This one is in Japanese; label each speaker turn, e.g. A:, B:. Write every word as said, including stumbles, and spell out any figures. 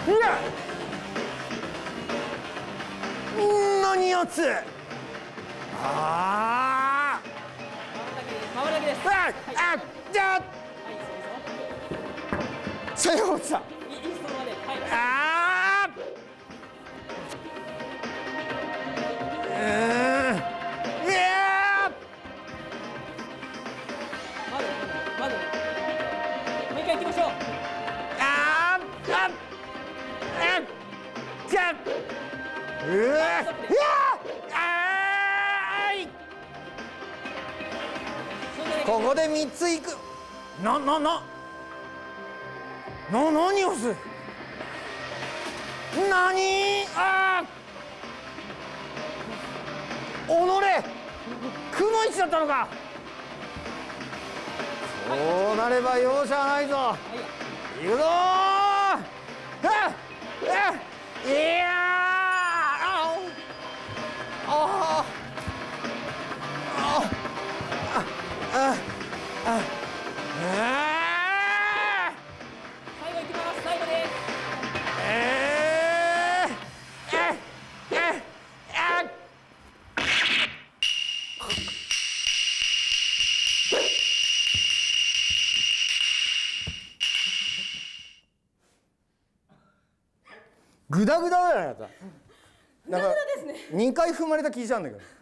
A: いや何やつ。ああ
B: 回るだけです。
A: ああじゃあ最後落ちた。
B: いいそのまで。はい。
A: ああうんいや
B: まだまだもう一回行きましょう。
A: ああああじゃあうわいやあーいここでみっついく。なななな何をする。何ああおのれくのいちだったのか。そうなれば容赦ないぞ。いくぞー。はっはっいやーああああああ
B: 最後行きます。最後です。
A: えーえええグダグダだよ。
B: グダグダですね。
A: にかい踏まれた気したんだけど。